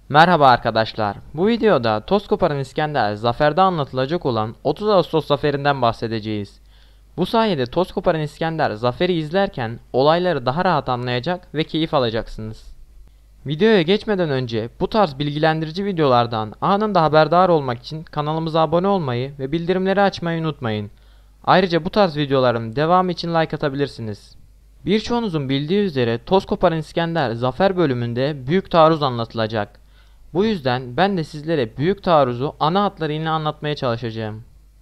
Merhaba arkadaşlar. Bu videoda toz koparan İskender Zafer'de anlatılacak olan 30 Ağustos Zaferi'nden bahsedeceğiz. Bu sayede toz koparan İskender Zafer'i izlerken olayları daha rahat anlayacak ve keyif alacaksınız. Videoya geçmeden önce bu tarz bilgilendirici videolardan anında haberdar olmak için kanalımıza abone olmayı ve bildirimleri açmayı unutmayın. Ayrıca bu tarz videoların devamı için like atabilirsiniz. Birçoğunuzun bildiği üzere toz koparan İskender Zafer bölümünde büyük taarruz anlatılacak. Bu yüzden ben de sizlere büyük taarruzu ana hatlarıyla anlatmaya çalışacağım.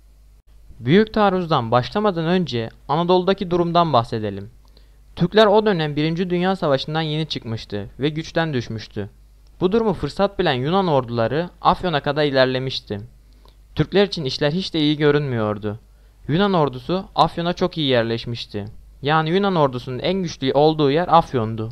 Büyük taarruzdan başlamadan önce Anadolu'daki durumdan bahsedelim. Türkler o dönem 1. Dünya Savaşı'ndan yeni çıkmıştı ve güçten düşmüştü. Bu durumu fırsat bilen Yunan orduları Afyon'a kadar ilerlemişti. Türkler için işler hiç de iyi görünmüyordu. Yunan ordusu Afyon'a çok iyi yerleşmişti. Yani Yunan ordusunun en güçlü olduğu yer Afyon'du.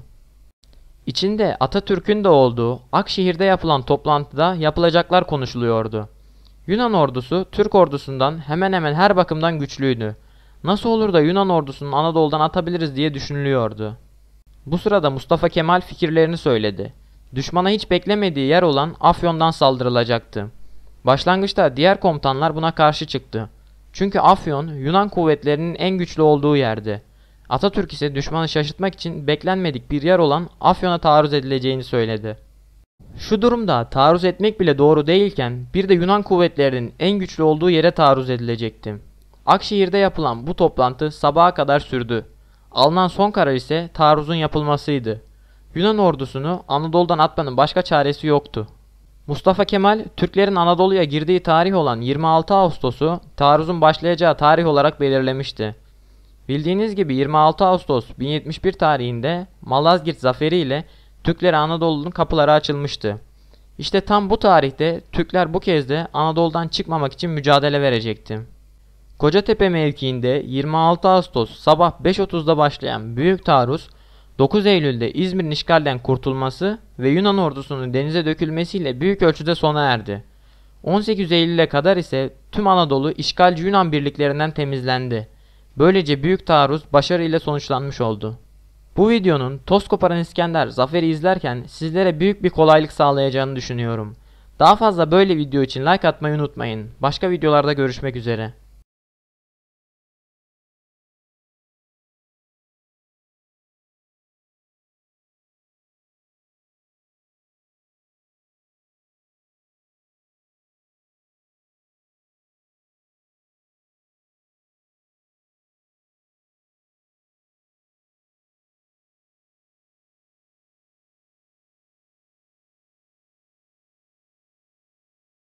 İçinde Atatürk'ün de olduğu Akşehir'de yapılan toplantıda yapılacaklar konuşuluyordu. Yunan ordusu Türk ordusundan hemen hemen her bakımdan güçlüydü. Nasıl olur da Yunan ordusunu Anadolu'dan atabiliriz diye düşünülüyordu. Bu sırada Mustafa Kemal fikirlerini söyledi. Düşmana hiç beklemediği yer olan Afyon'dan saldırılacaktı. Başlangıçta diğer komutanlar buna karşı çıktı. Çünkü Afyon Yunan kuvvetlerinin en güçlü olduğu yerdi. Atatürk ise düşmanı şaşırtmak için beklenmedik bir yer olan Afyon'a taarruz edileceğini söyledi. Şu durumda taarruz etmek bile doğru değilken bir de Yunan kuvvetlerinin en güçlü olduğu yere taarruz edilecekti. Akşehir'de yapılan bu toplantı sabaha kadar sürdü. Alınan son karar ise taarruzun yapılmasıydı. Yunan ordusunu Anadolu'dan atmanın başka çaresi yoktu. Mustafa Kemal, Türklerin Anadolu'ya girdiği tarih olan 26 Ağustos'u taarruzun başlayacağı tarih olarak belirlemişti. Bildiğiniz gibi 26 Ağustos 1071 tarihinde Malazgirt Zaferi ile Türklere Anadolu'nun kapıları açılmıştı. İşte tam bu tarihte Türkler bu kez de Anadolu'dan çıkmamak için mücadele verecekti. Kocatepe mevkiinde 26 Ağustos sabah 5.30'da başlayan büyük taarruz 9 Eylül'de İzmir'in işgalden kurtulması ve Yunan ordusunun denize dökülmesiyle büyük ölçüde sona erdi. 18 Eylül'e kadar ise tüm Anadolu işgalci Yunan birliklerinden temizlendi. Böylece büyük taarruz başarıyla sonuçlanmış oldu. Bu videonun toz koparan İskender Zafer'i izlerken sizlere büyük bir kolaylık sağlayacağını düşünüyorum. Daha fazla böyle video için like atmayı unutmayın. Başka videolarda görüşmek üzere.